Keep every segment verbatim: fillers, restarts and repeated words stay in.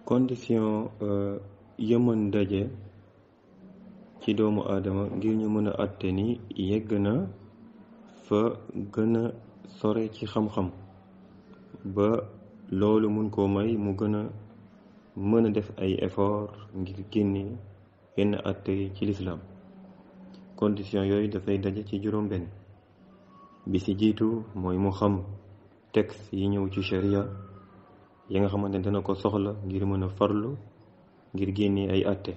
condition yëmën daje ci doomu aadama ngir ñu mën a àtte ni yegg na fa gën a sore ci xam-xam ba loolu mun koo may mu gën a mën a def ay effort ngir génne yenn àtte yi ci lislaam. condition yooyu dafay daje ci juróom benn bi ci jiitu mooy mu xam texte yi ñëw ci sharia yi nga xamante ne dana ko soxla ngir mën a farlu ngir génne ay àtte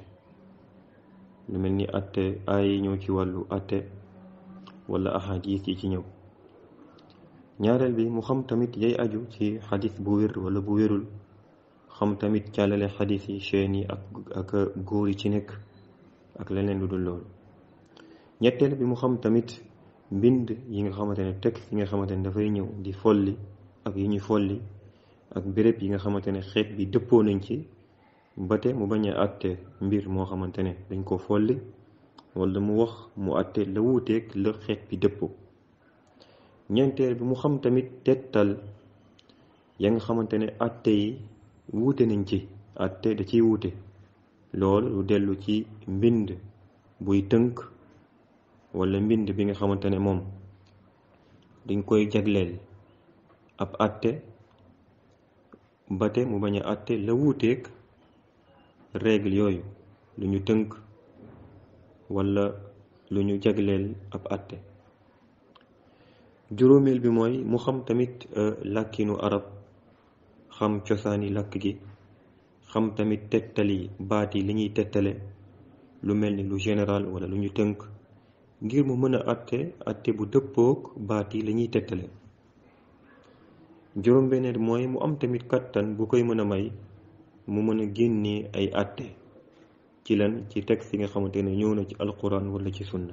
lu mel ni àtte ay yi ñëw ci wàllu àtte wala ahadis yi ci ñëw. ñaareel bi mu xam tamit yay aju ci xadis bu wér wala bu wérul, xam tamit càllale xadis yi chaîne yi ak ak góor yi ci nekk ak leneen lu dul loolu. ñetteel bi mu xam tamit mbind yi nga xamante ne texte yi nga xamante ne dafay ñëw di folli ak yi ñuy folli ak béréb yi nga xamante ne xeet bi dëppoo nañ ci ba te mu bañ a àtte mbir moo xamante ne dañ ko folli wala mu wax mu àtte la wuuteeg la xeet bi dëppoo. ñeenteel bi mu xam tamit tettal ya nga xamante ne àtte yi wuute nañ ci àtte da ciy wuute, loolu lu dellu ci mbind buy tënk wala mbind bi nga xamante ne moom dañ koy jagleel ab àtte ba te mu bañ a àtte la wuuteeg règle yooyu lu ñu tënk wala lu ñu jagleel ab àtte. juróomeel bi mooy mu xam tamit làkkinu arab, xam cosaani làkk gi, xam tamit tettali baat yi li ñuy tettale lu mel ni lu général wala lu ñu tënk ngir mu mën a àtte àtte bu dëppook baat yi la ñuy tettale. juróom-benneel mooy mu am tamit kattan bu koy mën a may mu mën a génnee ay àtte ci lan ci texte yi nga xamante ne ñëw na ci alquran wala ci sunna.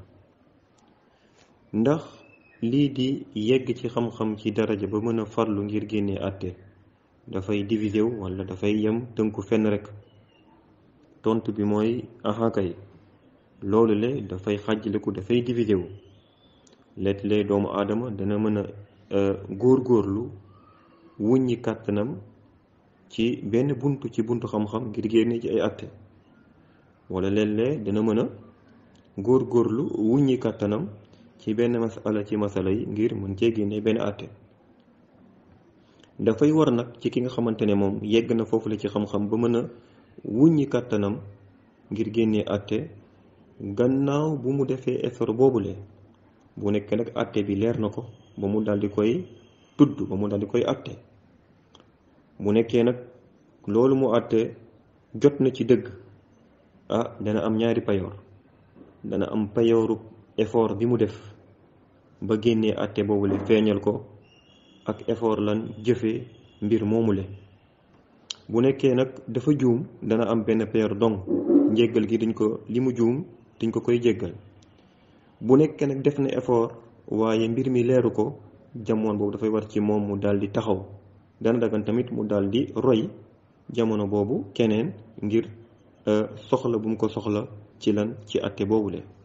ndax lii di yegg ci xam-xam ci daraja ba mën a farlu ngir génnee àtte dafay divisé wu wala dafay yem tënku fenn rek? tontu bi mooy axakay loolu le dafay xàjjaleku, dafay divisé wu. léeg-léeg doomu aadama dana mën a góor-góorlu wuññi kàttanam ci benn buntu ci buntu xam-xam ngir génne ci ay àtte, wala léeg-léeg dana mën a góor-góorlu wuññi kàttanam ci benn masala ci masala yi ngir mën cee génne benn àtte. dafay war nag ci ki nga xamante ne moom yegg na foofu la ci xam-xam ba mën a wuññi kàttanam ngir génnee àtte gannaaw bu mu defee effort boobule, bu nekk nag àtte bi leer na ko ba mu daal di koy tudd ba mu daal di koy àtte. bu nekkee nag loolu mu àtte jot na ci dëgg, ah dana am ñaari payoor. dana am payooru effort bi mu def ba génnee àtte boobule feeñal ko, ak effort lan jëfee mbir moomule. bu nekkee nag dafa juum dana am benn payoor dong, njéggal gi dañ ko li mu juum dañ ko koy jéggal. bu nekkee nag def na effort waaye mbir mi leeru ko, jamono boobu dafay war ci moom mu daal di taxaw. dana dagan tamit mu daal di roy jamono boobu keneen ngir soxla bu mu ko soxla ci lan ci àtte boobule.